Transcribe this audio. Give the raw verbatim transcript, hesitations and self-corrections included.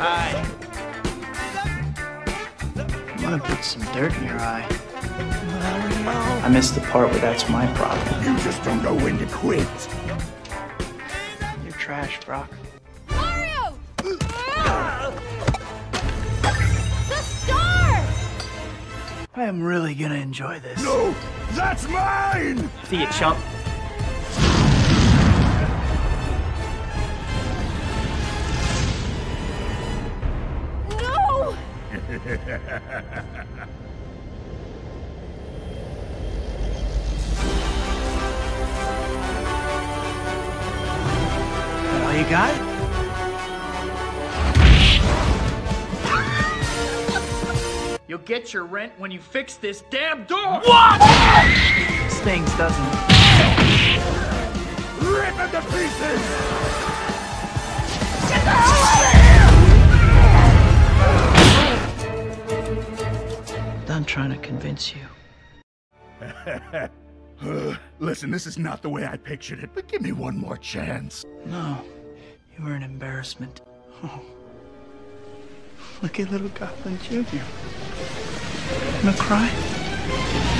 Hi. I'm gonna put some dirt in your eye. I missed the part where that's my problem. You just don't know when to quit. You're trash, Brock. Mario! The star! I am really gonna enjoy this. No, that's mine! See you, chump. No! That all you got? You'll get your rent when you fix this damn door! What? Stings, doesn't it? Rip it to pieces! Get the hell out of here! Done trying to convince you. Uh, Listen, this is not the way I pictured it, but give me one more chance. No, you were an embarrassment. Oh. Look at little Goblin Junior Gonna cry?